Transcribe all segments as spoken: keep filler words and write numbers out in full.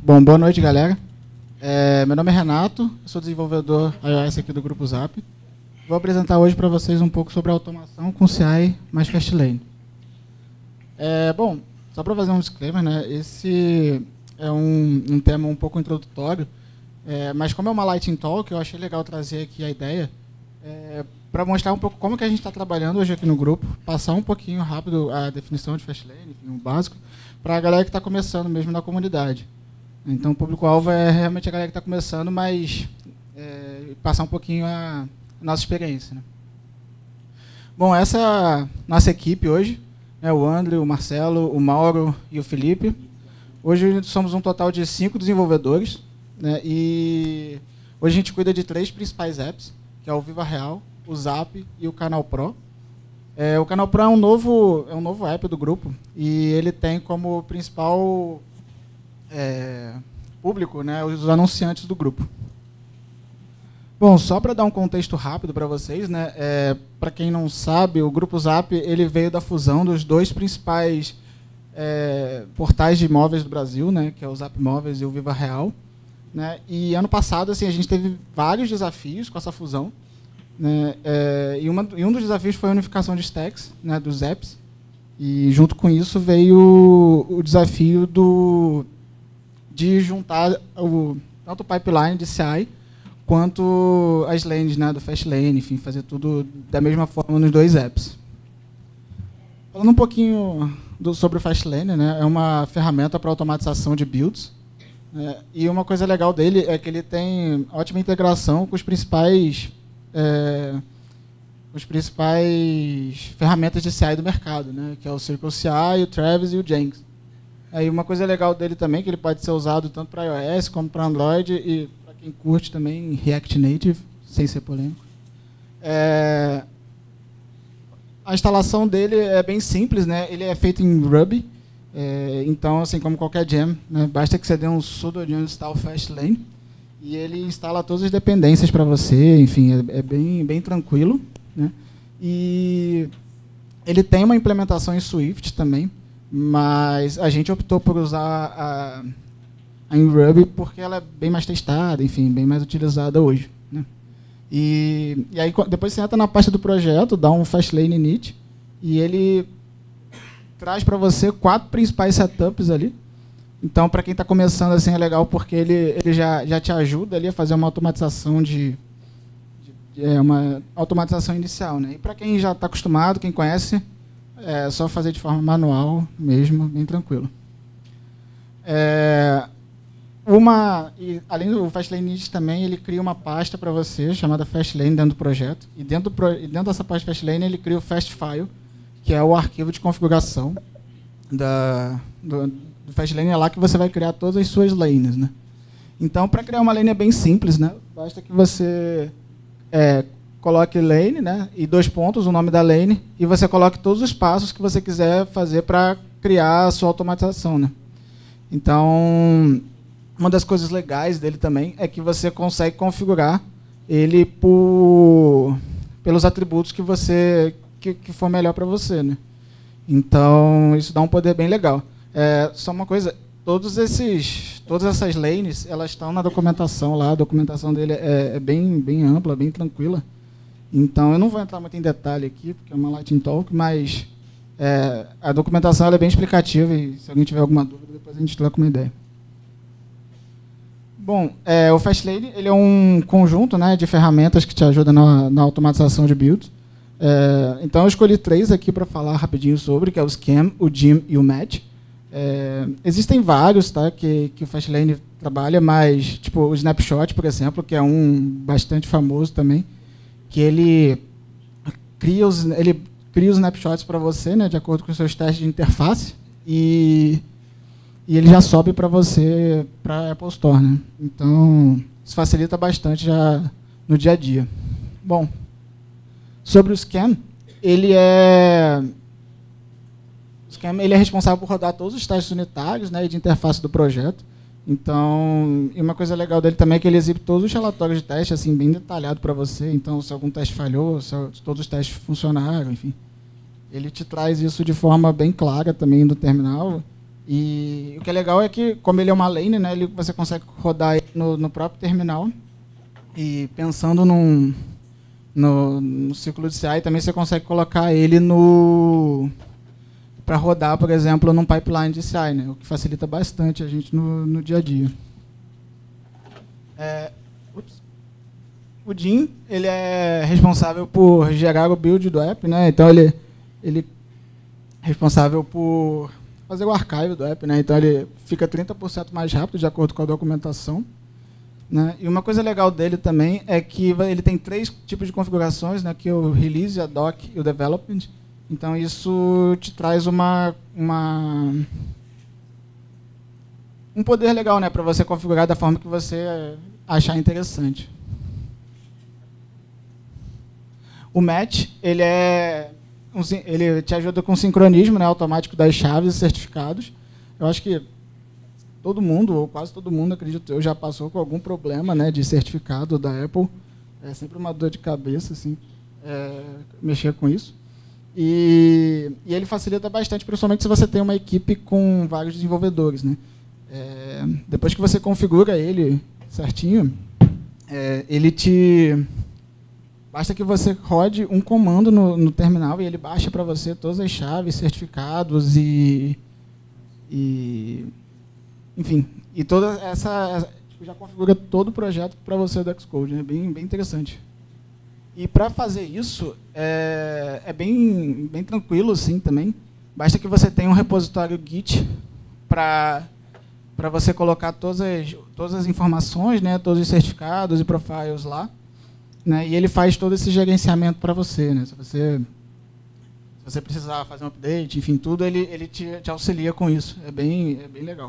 Bom, boa noite, galera. É, meu nome é Renato, eu sou desenvolvedor iOS aqui do Grupo Zap. Vou apresentar hoje para vocês um pouco sobre a automação com C I mais Fastlane. É, bom, só para fazer um disclaimer, né, esse é um, um tema um pouco introdutório, é, mas como é uma Lightning Talk, eu achei legal trazer aqui a ideia é, para mostrar um pouco como que a gente está trabalhando hoje aqui no grupo, passar um pouquinho rápido a definição de Fastlane, enfim, um básico, para a galera que está começando mesmo na comunidade. Então, o público-alvo é realmente a galera que está começando, mas é, passar um pouquinho a, a nossa experiência, né? Bom, essa é a nossa equipe hoje, né, o André, o Marcelo, o Mauro e o Felipe. Hoje somos um total de cinco desenvolvedores, né, e hoje a gente cuida de três principais apps, que é o Viva Real, o Zap e o Canal Pro. É, o Canal Pro é um novo, é um novo app do grupo e ele tem como principal é, público, né, os anunciantes do grupo. Bom, só para dar um contexto rápido para vocês, né, é, para quem não sabe, o Grupo Zap ele veio da fusão dos dois principais é, portais de imóveis do Brasil, né, que é o Zap Móveis e o Viva Real. Né, e ano passado assim, a gente teve vários desafios com essa fusão. Né, é, e, uma, e um dos desafios foi a unificação de stacks, né, dos apps. E junto com isso veio o, o desafio do, de juntar o, tanto o pipeline de C I quanto as lanes, né, do Fastlane, enfim, fazer tudo da mesma forma nos dois apps. Falando um pouquinho do, sobre o Fastlane, né, é uma ferramenta para automatização de builds. Né, e uma coisa legal dele é que ele tem ótima integração com os principais, é, os principais ferramentas de C I do mercado, né, que é o Circle C I, o Travis e o Jenkins. Aí uma coisa legal dele também é que ele pode ser usado tanto para iOS como para Android e para quem curte também React Native, sem ser polêmico. É, a instalação dele é bem simples, né? Ele é feito em Ruby, é, então assim como qualquer gem, né? Basta que você dê um sudo gem install Fastlane e ele instala todas as dependências para você, enfim, é, é bem bem tranquilo, né? E ele tem uma implementação em Swift também. Mas a gente optou por usar a, a em Ruby porque ela é bem mais testada, enfim, bem mais utilizada hoje. Né? E, e aí depois você entra na parte do projeto, dá um Fastlane init, e ele traz para você quatro principais setups ali. Então, para quem está começando, assim, é legal porque ele, ele já, já te ajuda ali a fazer uma automatização de, de, de é, uma automatização inicial. Né? E para quem já está acostumado, quem conhece, é só fazer de forma manual mesmo, bem tranquilo. É, uma, e, além do Fastlane init também, ele cria uma pasta para você, chamada Fastlane, dentro do projeto. E dentro, do pro, e dentro dessa pasta Fastlane, ele cria o Fastfile, que é o arquivo de configuração da, do, do Fastlane. É lá que você vai criar todas as suas lanes. Né? Então, para criar uma lane é bem simples. Né? Basta que você é, coloque lane, né, e dois pontos, o nome da lane, e você coloque todos os passos que você quiser fazer para criar a sua automatização. Né? Então, uma das coisas legais dele também é que você consegue configurar ele por, pelos atributos que, você, que, que for melhor para você. Né? Então, isso dá um poder bem legal. É, só uma coisa, todos esses, todas essas lanes, elas estão na documentação lá, a documentação dele é, é bem, bem ampla, bem tranquila. Então, eu não vou entrar muito em detalhe aqui, porque é uma Lightning Talk, mas é, a documentação ela é bem explicativa e se alguém tiver alguma dúvida, depois a gente troca uma ideia. Bom, é, o Fastlane ele é um conjunto, né, de ferramentas que te ajudam na, na automatização de builds. É, então, eu escolhi três aqui para falar rapidinho sobre, que é o Scan, o Gem e o Match. É, existem vários, tá, que, que o Fastlane trabalha, mas tipo o Snapshot, por exemplo, que é um bastante famoso também, que ele cria os, ele cria os snapshots para você, né, de acordo com os seus testes de interface, e, e ele já sobe para você para a Apple Store. Né? Então, isso facilita bastante já no dia a dia. Bom, sobre o Scan, ele é, o Scan, ele é responsável por rodar todos os testes unitários, né, de interface do projeto. Então, e uma coisa legal dele também é que ele exibe todos os relatórios de teste, assim, bem detalhado para você. Então, se algum teste falhou, se todos os testes funcionaram, enfim. Ele te traz isso de forma bem clara também no terminal. E o que é legal é que, como ele é uma lane, né, ele, você consegue rodar ele no, no próprio terminal. E pensando num, no, no ciclo de C I, também você consegue colocar ele no para rodar, por exemplo, num pipeline de C I, né, o que facilita bastante a gente no, no dia a dia. É, ups. O Jim, ele é responsável por gerar o build do app, né? Então ele ele é responsável por fazer o archive do app, né? Então ele fica trinta por cento mais rápido de acordo com a documentação, né? E uma coisa legal dele também é que ele tem três tipos de configurações, né? Que é o release, a doc e o development. Então isso te traz uma uma um poder legal, né? Para você configurar da forma que você achar interessante. O match, ele é um, ele te ajuda com o sincronismo, né, automático das chaves e certificados. Eu acho que todo mundo, ou quase todo mundo, acredito eu, já passou com algum problema, né, de certificado da Apple. É sempre uma dor de cabeça, assim, é, mexer com isso. E, e ele facilita bastante, principalmente se você tem uma equipe com vários desenvolvedores, né. É, depois que você configura ele certinho, é, ele te... Basta que você rode um comando no, no terminal e ele baixa para você todas as chaves, certificados e, e enfim, e toda essa já configura todo o projeto para você do Xcode, né? Bem, bem interessante. E para fazer isso é, é bem, bem tranquilo, assim, também. Basta que você tenha um repositório Git para para você colocar todas as, todas as informações, né? Todos os certificados e profiles lá. Né, e ele faz todo esse gerenciamento para você, né? Se você se você precisar fazer um update, enfim, tudo, ele ele te, te auxilia com isso. É bem é bem legal.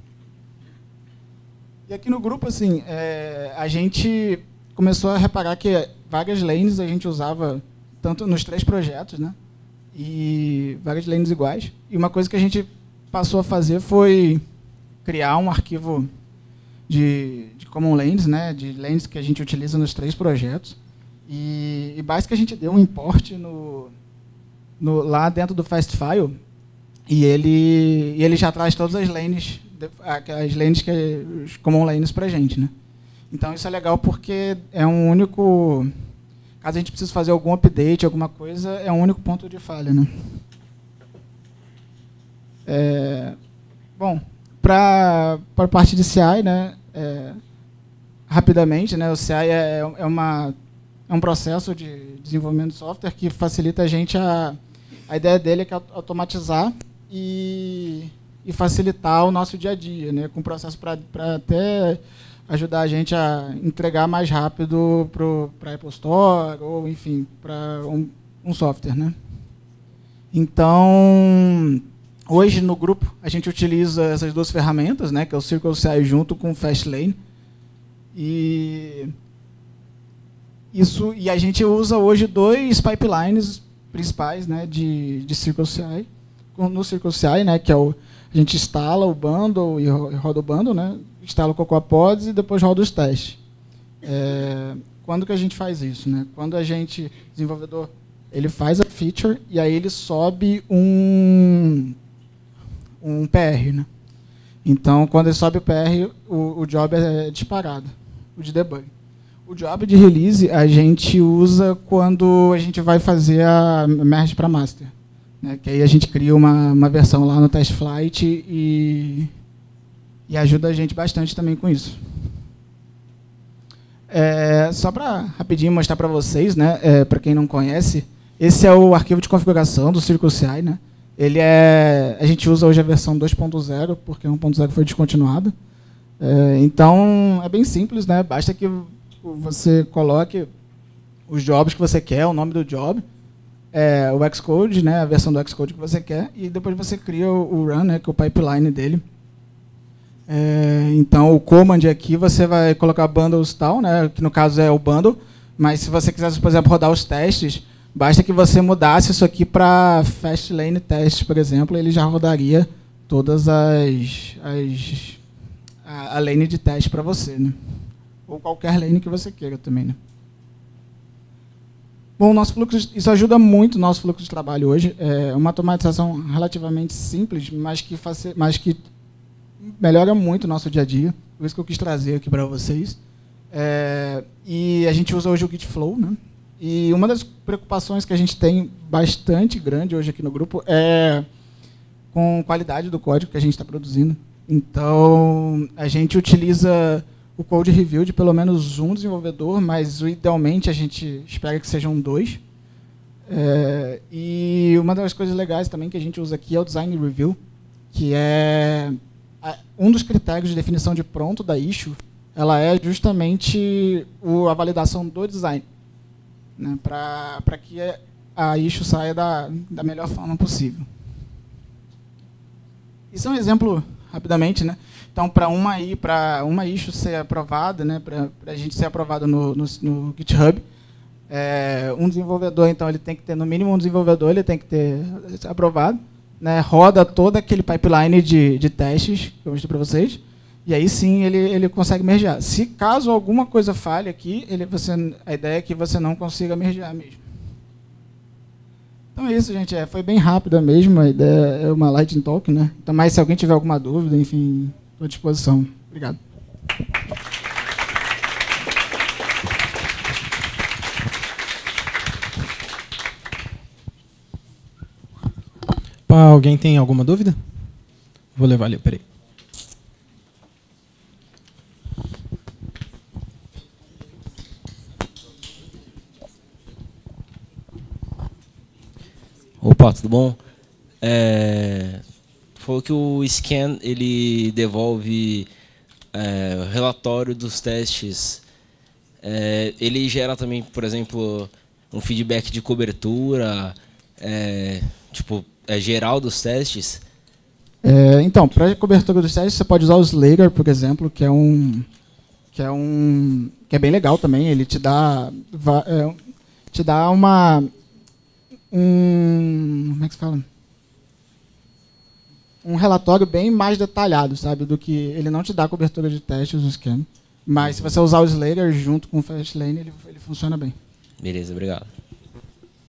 E aqui no grupo, assim, é, a gente começou a reparar que várias lanes a gente usava tanto nos três projetos, né? E várias lanes iguais. E uma coisa que a gente passou a fazer foi criar um arquivo de, de common lanes, né, de lanes que a gente utiliza nos três projetos. E, e basta que a gente deu um import no, no, lá dentro do Fastfile e ele, e ele já traz todas as lanes, as lanes que os common lanes para a gente, né? Então isso é legal porque é um único, caso a gente precise fazer algum update, alguma coisa, é um único ponto de falha, né? É, bom, para a parte de C I, né, é, rapidamente, né, o C I é, é, uma, é um processo de desenvolvimento de software que facilita a gente, a, a ideia dele é que é automatizar e, e facilitar o nosso dia a dia, né, com processo para até ajudar a gente a entregar mais rápido para a Apple Store, ou enfim, para um, um software, né. Então, hoje, no grupo, a gente utiliza essas duas ferramentas, né, que é o CircleCI junto com o Fastlane. E, isso, e a gente usa hoje dois pipelines principais, né, de, de CircleCI. No CircleCI, né, que é o, a gente instala o bundle e roda o bundle, né, instala o CocoaPods e depois roda os testes. É, quando que a gente faz isso? Né? Quando a gente, desenvolvedor, ele faz a feature e aí ele sobe um... um P R, né? Então, quando ele sobe o P R, o, o job é disparado, o de debug. O job de release a gente usa quando a gente vai fazer a merge para master, né? Que aí a gente cria uma, uma versão lá no test flight e, e ajuda a gente bastante também com isso. É, só para rapidinho mostrar para vocês, né? É, para quem não conhece, esse é o arquivo de configuração do CircleCI, né? Ele é, a gente usa hoje a versão dois ponto zero, porque a um ponto zero foi descontinuada. É, então, é bem simples, né? Basta que você coloque os jobs que você quer, o nome do job, é, o Xcode, né, a versão do Xcode que você quer, e depois você cria o, o run, né, que é o pipeline dele. É, então, o command aqui, você vai colocar bundles tal, né, que no caso é o bundle, mas se você quisesse, por exemplo, rodar os testes, basta que você mudasse isso aqui para Fastlane Test, por exemplo, ele já rodaria todas as, as a, a lane de teste para você, né? Ou qualquer lane que você queira também, né? Bom, nosso fluxo, isso ajuda muito o nosso fluxo de trabalho hoje. É uma automatização relativamente simples, mas que, face, mas que melhora muito o nosso dia a dia. Por isso que eu quis trazer aqui para vocês. É, e a gente usa hoje o Git Flow, né? E uma das preocupações que a gente tem bastante grande hoje aqui no grupo é com a qualidade do código que a gente está produzindo. Então, a gente utiliza o code review de pelo menos um desenvolvedor, mas idealmente a gente espera que sejam dois. É, e uma das coisas legais também que a gente usa aqui é o design review, que é um dos critérios de definição de pronto da issue. Ela é justamente o, a validação do design, né, para que a issue saia da, da melhor forma possível. Isso é um exemplo, rapidamente, né? Então, para uma, para uma issue ser aprovada, né, para a gente ser aprovado no, no, no GitHub, é, um desenvolvedor, então, ele tem que ter, no mínimo um desenvolvedor, ele tem que ter aprovado, né, roda todo aquele pipeline de, de testes que eu mostrei para vocês, e aí sim ele, ele consegue mergear. Se caso alguma coisa falhe aqui, ele, você, a ideia é que você não consiga mergear mesmo. Então é isso, gente. É, foi bem rápida mesmo, a ideia é uma Lightning Talk, né? Então, mas se alguém tiver alguma dúvida, enfim, estou à disposição. Obrigado. Pá, alguém tem alguma dúvida? Vou levar ali, peraí. Opa, tudo bom? É, falou que o scan ele devolve é, o relatório dos testes. É, ele gera também, por exemplo, um feedback de cobertura, é, tipo, é geral dos testes. É, então, para a cobertura dos testes, você pode usar o Slayer, por exemplo, que é um que é um que é bem legal também. Ele te dá é, te dá uma um como é que se fala? Um relatório bem mais detalhado, sabe, do que ele não te dá cobertura de testes no scan, mas se você usar o Slayer junto com o Fastlane, ele ele funciona bem. Beleza, obrigado.